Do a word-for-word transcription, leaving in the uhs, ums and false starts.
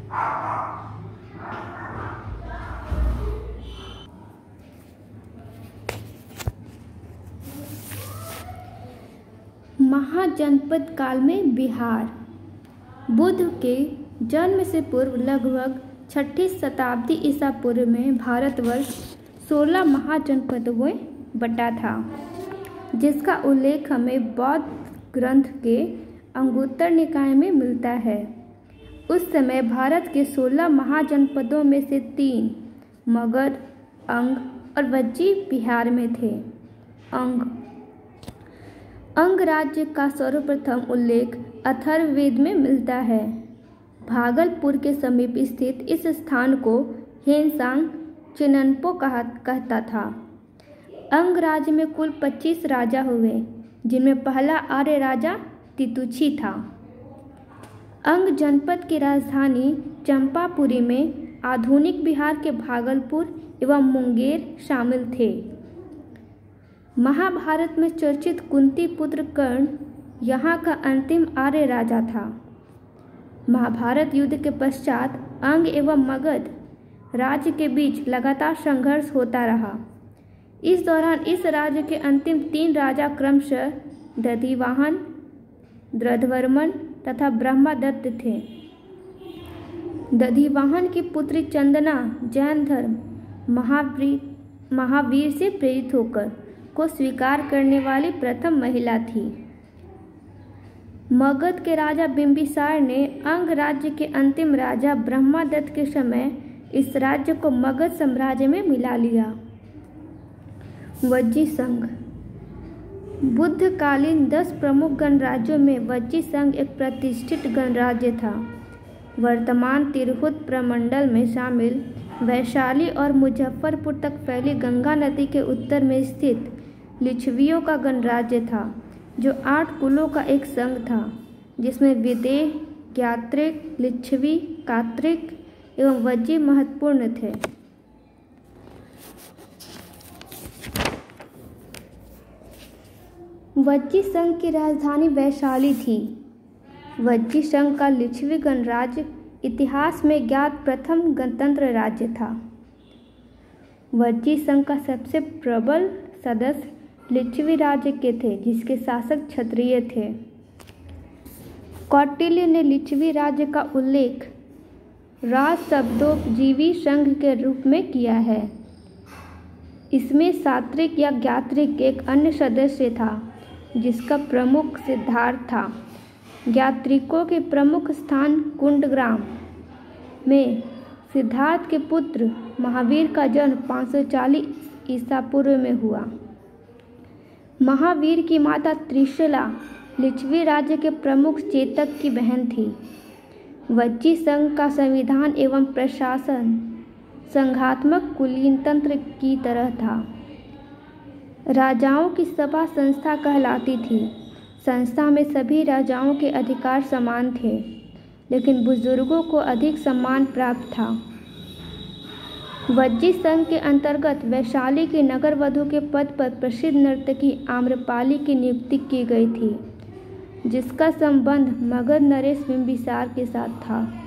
महाजनपद काल में बिहार। बुद्ध के जन्म से पूर्व लगभग छठी शताब्दी ईसा पूर्व में भारतवर्ष सोलह महाजनपदों में बटा था, जिसका उल्लेख हमें बौद्ध ग्रंथ के अंगुत्तर निकाय में मिलता है। उस समय भारत के सोलह महाजनपदों में से तीन मगध, अंग और वज्जी बिहार में थे। अंग अंग राज्य का सर्वप्रथम उल्लेख अथर्ववेद में मिलता है। भागलपुर के समीप स्थित इस स्थान को हेनसांग चिननपो कहा कहता था। अंग राज्य में कुल पच्चीस राजा हुए, जिनमें पहला आर्य राजा तितुछि था। अंग जनपद की राजधानी चंपापुरी में आधुनिक बिहार के भागलपुर एवं मुंगेर शामिल थे। महाभारत में चर्चित कुंती पुत्र कर्ण यहाँ का अंतिम आर्य राजा था। महाभारत युद्ध के पश्चात अंग एवं मगध राज्य के बीच लगातार संघर्ष होता रहा। इस दौरान इस राज्य के अंतिम तीन राजा क्रमशः दधिवाहन, द्रधवर्मन तथा ब्रह्मदत्त थे। दधिवाहन की पुत्री चंदना जैन धर्म महावीर महावीर से प्रेरित होकर को स्वीकार करने वाली प्रथम महिला थी। मगध के राजा बिंबिसार ने अंग राज्य के अंतिम राजा ब्रह्मदत्त के समय इस राज्य को मगध साम्राज्य में मिला लिया। वज्जी संघ। बुद्धकालीन दस प्रमुख गणराज्यों में वज्जी संघ एक प्रतिष्ठित गणराज्य था। वर्तमान तिरहुत प्रमंडल में शामिल वैशाली और मुजफ्फरपुर तक फैली गंगा नदी के उत्तर में स्थित लिच्छवियों का गणराज्य था, जो आठ कुलों का एक संघ था, जिसमें विदेह, ज्ञात्रिक, लिच्छवी, कात्रिक एवं वज्जी महत्वपूर्ण थे। वज्जी संघ की राजधानी वैशाली थी। वज्जी संघ का लिच्छवी गणराज्य इतिहास में ज्ञात प्रथम गणतंत्र राज्य था। वज्जी संघ का सबसे प्रबल सदस्य लिच्छवी राज्य के थे, जिसके शासक क्षत्रिय थे। कौटिल्य ने लिच्छवी राज्य का उल्लेख राज शब्दोपजीवी संघ के रूप में किया है। इसमें सात्रिक या ज्ञात्रिक एक अन्य सदस्य था, जिसका प्रमुख सिद्धार्थ था। ज्ञात्रिकों के प्रमुख स्थान कुंडग्राम में सिद्धार्थ के पुत्र महावीर का जन्म पाँच सौ चालीस ईसा पूर्व में हुआ। महावीर की माता त्रिशला लिच्छवी राज्य के प्रमुख चेतक की बहन थी। वज्जी संघ का संविधान एवं प्रशासन संघात्मक कुलीन तंत्र की तरह था। राजाओं की सभा संस्था कहलाती थी। संस्था में सभी राजाओं के अधिकार समान थे, लेकिन बुजुर्गों को अधिक सम्मान प्राप्त था। वज्जी संघ के अंतर्गत वैशाली के नगर वधु के पद पर प्रसिद्ध नर्तकी आम्रपाली की नियुक्ति की गई थी, जिसका संबंध मगध नरेश बिंबिसार के साथ था।